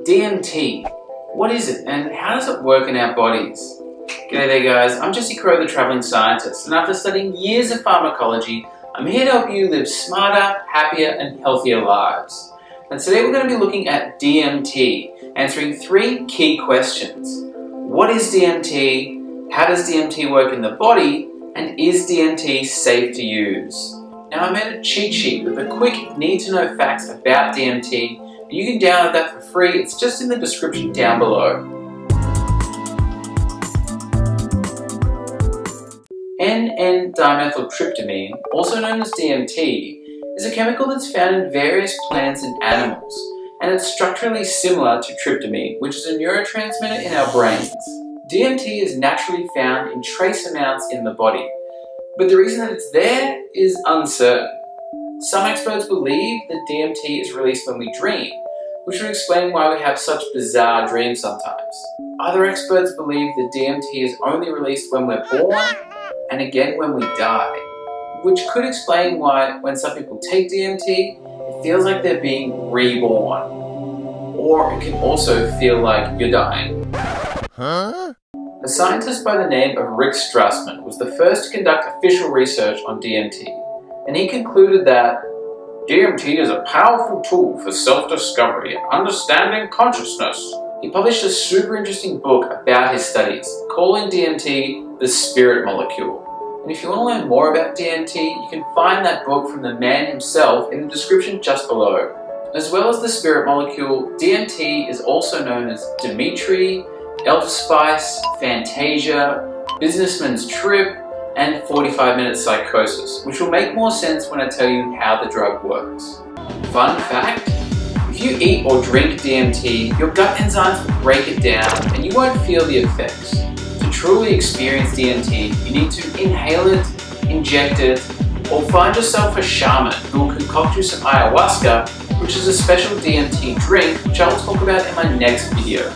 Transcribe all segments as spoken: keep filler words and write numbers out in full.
D M T. What is it and how does it work in our bodies? G'day there guys, I'm Jesse Crow, the Travelling Scientist, and after studying years of pharmacology, I'm here to help you live smarter, happier and healthier lives. And today we're going to be looking at D M T, answering three key questions. What is D M T? How does D M T work in the body? And is D M T safe to use? Now I made a cheat sheet with a quick need-to-know facts about D M T. You can download that for free, it's just in the description down below. N N Dimethyltriptamine, also known as D M T, is a chemical that's found in various plants and animals, and it's structurally similar to tryptamine, which is a neurotransmitter in our brains. D M T is naturally found in trace amounts in the body, but the reason that it's there is uncertain. Some experts believe that D M T is released when we dream, which would explain why we have such bizarre dreams sometimes. Other experts believe that D M T is only released when we're born, and again when we die, which could explain why when some people take D M T, it feels like they're being reborn. Or it can also feel like you're dying. Huh? A scientist by the name of Rick Strassman was the first to conduct official research on D M T, and he concluded that D M T is a powerful tool for self-discovery and understanding consciousness. He published a super interesting book about his studies, calling D M T the spirit molecule. And if you want to learn more about D M T, you can find that book from the man himself in the description just below. As well as the spirit molecule, D M T is also known as Dimitri, Elf Spice, Fantasia, Businessman's Trip, and forty-five minute psychosis, which will make more sense when I tell you how the drug works. Fun fact, if you eat or drink D M T, your gut enzymes will break it down and you won't feel the effects. To truly experience D M T, you need to inhale it, inject it, or find yourself a shaman who will concoct you some ayahuasca, which is a special D M T drink which I will talk about in my next video.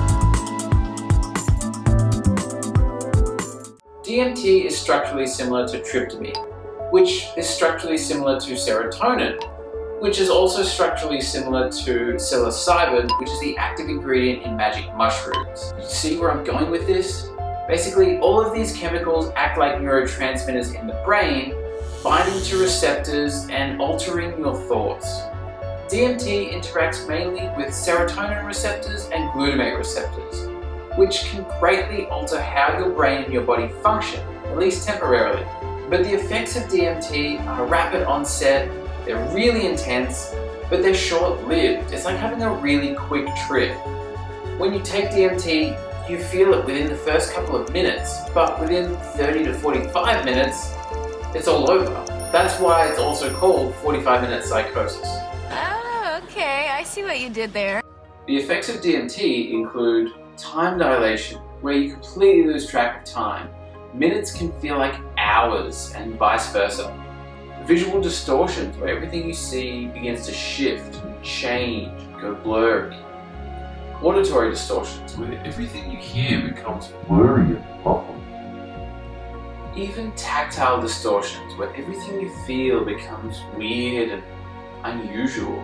D M T is structurally similar to tryptamine, which is structurally similar to serotonin, which is also structurally similar to psilocybin, which is the active ingredient in magic mushrooms. You see where I'm going with this? Basically, all of these chemicals act like neurotransmitters in the brain, binding to receptors and altering your thoughts. D M T interacts mainly with serotonin receptors and glutamate receptors, which can greatly alter how your brain and your body function, at least temporarily. But the effects of D M T are rapid onset, they're really intense, but they're short-lived. It's like having a really quick trip. When you take D M T, you feel it within the first couple of minutes, but within thirty to forty-five minutes, it's all over. That's why it's also called forty-five minute psychosis. Oh, okay, I see what you did there. The effects of D M T include time dilation, where you completely lose track of time. Minutes can feel like hours and vice versa. Visual distortions, where everything you see begins to shift, change, go blurry. Auditory distortions, where everything you hear becomes blurry and muffled. Even tactile distortions, where everything you feel becomes weird and unusual.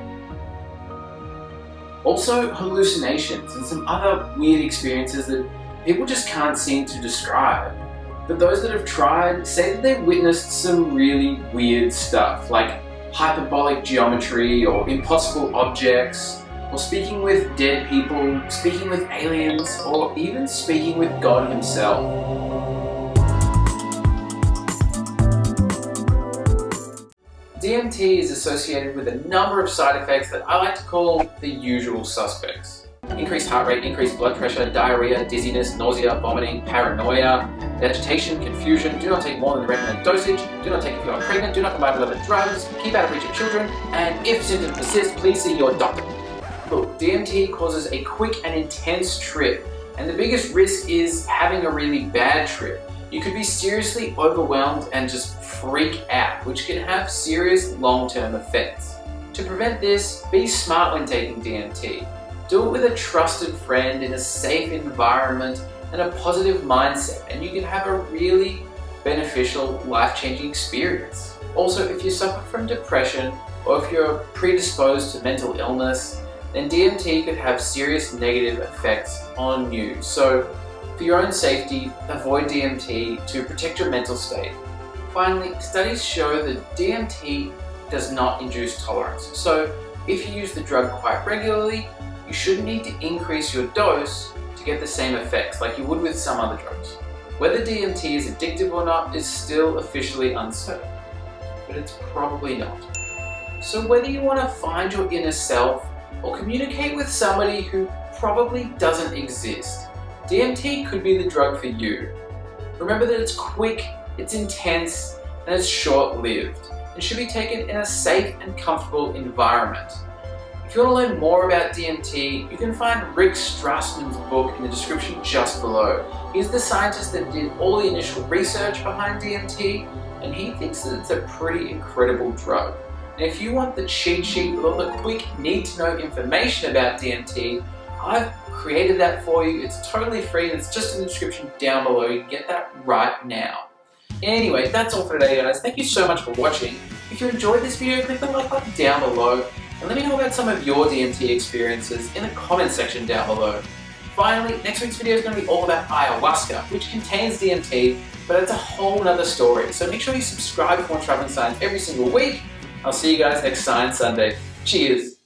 Also hallucinations and some other weird experiences that people just can't seem to describe. But those that have tried say that they've witnessed some really weird stuff, like hyperbolic geometry or impossible objects, or speaking with dead people, speaking with aliens, or even speaking with God himself. D M T is associated with a number of side effects that I like to call the usual suspects. Increased heart rate, increased blood pressure, diarrhea, dizziness, nausea, vomiting, paranoia, agitation, confusion. Do not take more than the recommended dosage. Do not take if you are pregnant. Do not combine with other drugs. Keep out of reach of children. And if symptoms persist, please see your doctor. Look, D M T causes a quick and intense trip, and the biggest risk is having a really bad trip. You could be seriously overwhelmed and just freak out, which can have serious long-term effects. To prevent this, be smart when taking D M T. Do it with a trusted friend in a safe environment and a positive mindset, and you can have a really beneficial, life-changing experience. Also, if you suffer from depression or if you're predisposed to mental illness, then D M T could have serious negative effects on you. So, for your own safety, avoid D M T to protect your mental state. Finally, studies show that D M T does not induce tolerance. So, if you use the drug quite regularly, you shouldn't need to increase your dose to get the same effects like you would with some other drugs. Whether D M T is addictive or not is still officially uncertain, but it's probably not. So whether you want to find your inner self or communicate with somebody who probably doesn't exist, D M T could be the drug for you. Remember that it's quick, it's intense, and it's short-lived, and should be taken in a safe and comfortable environment. If you want to learn more about D M T, you can find Rick Strassman's book in the description just below. He's the scientist that did all the initial research behind D M T, and he thinks that it's a pretty incredible drug. And if you want the cheat sheet with all the quick need-to-know information about D M T, I've created that for you. It's totally free and it's just in the description down below. You can get that right now. Anyway, that's all for today, guys. Thank you so much for watching. If you enjoyed this video, click the like button down below and let me know about some of your D M T experiences in the comments section down below. Finally, next week's video is going to be all about ayahuasca, which contains D M T, but it's a whole nother story. So make sure you subscribe for more traveling science every single week. I'll see you guys next Science Sunday. Cheers!